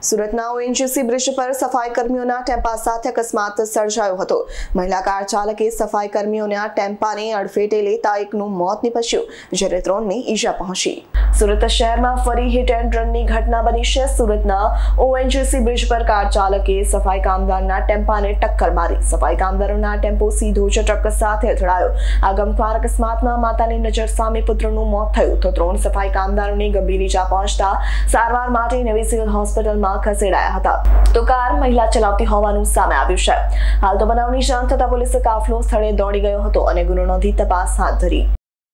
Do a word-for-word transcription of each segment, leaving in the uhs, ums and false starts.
સુરતના ONGC bridge પર સફાઈ કર્મીઓના ટેમ્પા સાથે અકસ્માત સર્જાયો હતો। મહિલા કાર ચાલકે સફાઈ કર્મીઓના ટેમ્પાને અડફેટે લેતા એકનું મોત નીપજ્યું જ્યારે ત્રણને ઈજા પહોંચી। સુરત શહેરમાં ફરી હિટ એન્ડ રનની ઘટના બની છે। સુરતના ઓએનજીસી બ્રિજ પર કાર ચાલકે સફાઈ કામદારના ટેમ્પાને ટક્કર મારી। સફાઈ કામદારોના ટેમ્પો સીધો જ ટ્રક સાથે અથડાયો। આ ગમખ્વાર અકસ્માતમાં માતાની નજર સામે પુત્રનું મોત થયું તો ત્રણ સફાઈ કામદારોને ગંભીર ઈજા પહોંચતા સારવાર માટે નવી સિવિલ હોસ્પિટલમાં ખસેડાયા હતા તો કાર મહિલા ચલાવતી હોવાનું સામે આવ્યું છે। હાલ તો બનાવની જાણ થતા પોલીસે કાફલો સ્થળે દોડી ગયો હતો અને ગુનો નોંધી તપાસ હાથ ધરી।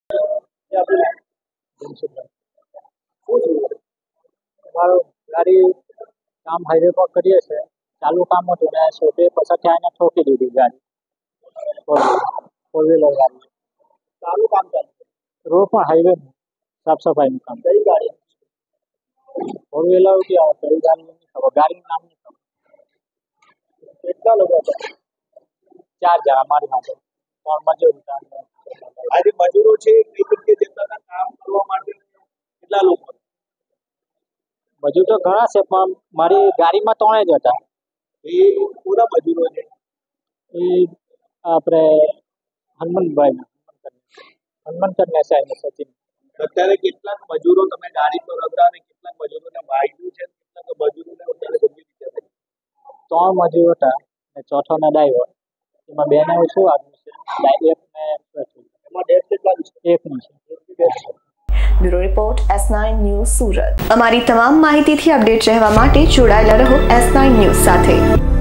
ગાડી કામ હાઈવે પર કરીએ છે, ચાલુ કામ હતું ને સોપે પછી આને ઠોકી દીધી ગાડી, ફોર વ્હીલર ગાડી ચાલુ કામ ચાલુ રોડ પર હાઈવે સાફ સફાઈનું કામ। કઈ ગાડી? ફોર વ્હીલર की આવે કઈ ગાડી नहीं खबर, गाड़ी नाम नहीं खबर। कितना लोग હતા? ચાર જણા મારી સાથે ત્રણ મજૂર હતા। આજે મજૂરો છે કઈ જગ્યાએ જતા હતા કામ કરવા માટે? કેટલા લોકો? મજૂર તો ઘણા છે પણ મારી ગાડીમાં ત્રણે જ હતા। એ પૂરા મજૂરો છે? એ આપણે હનુમાનભાઈ હનુમાનકર ને સાહેબ સચિન। અત્યારે કેટલાક મજૂરો તમે ગાડી પર હતા અને કેટલાક મજૂરોને વાગ્યું છે, કેટલાક મજૂરોને અત્યારે ગંભીર રીતે? ત્રણ મજૂર હતા અને ચોથો ને ડ્રાઈવર, એમાં બે ને શું આવ્યું છે, એક ને એમાં ડેથ કેટલા છે? એક નું છે। Bureau report S nine news Surat. અમારી તમામ માહિતીથી અપડેટ રહેવા માટે જોડાયેલા રહો એસ નાઇન ન્યૂઝ સાથે।